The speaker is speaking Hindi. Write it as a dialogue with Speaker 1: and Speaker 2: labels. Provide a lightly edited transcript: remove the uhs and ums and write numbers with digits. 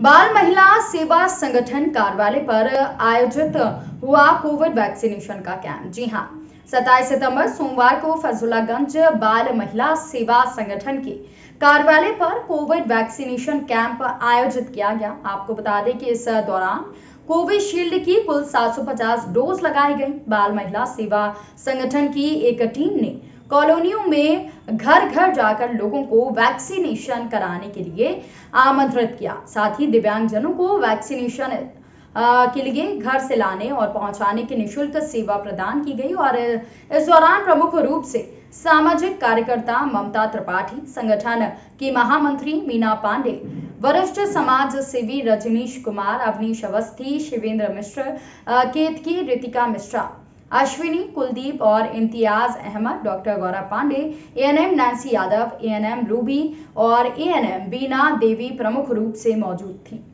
Speaker 1: बाल महिला सेवा संगठन कार्यालय पर आयोजित हुआ कोविड वैक्सीनेशन का कैंप। जी हां, 27 सितंबर सोमवार को फैजुल्लागंज बाल महिला सेवा संगठन के कार्यालय पर कोविड वैक्सीनेशन कैंप आयोजित किया गया। आपको बता दें कि इस दौरान कोविशील्ड की कुल 750 डोज लगाई गई। बाल महिला सेवा संगठन की एक टीम ने कॉलोनियों में घर घर जाकर लोगों को वैक्सीनेशन कराने के लिए आमंत्रित किया। साथ ही दिव्यांगजनों को वैक्सीनेशन के लिए घर से लाने और पहुंचाने की निःशुल्क सेवा प्रदान की गई। और इस दौरान प्रमुख रूप से सामाजिक कार्यकर्ता ममता त्रिपाठी, संगठन की महामंत्री मीना पांडे, वरिष्ठ समाज सेवी रजनीश कुमार, अवनीश अवस्थी, शिवेंद्र मिश्र, केतकी रितिका मिश्रा, अश्विनी, कुलदीप और Imtiaz Ahmed, doctor Gaurav Pandey, ANM Nancy Yadav, ANM Ruby और एएनएम बीना देवी प्रमुख रूप से मौजूद थी।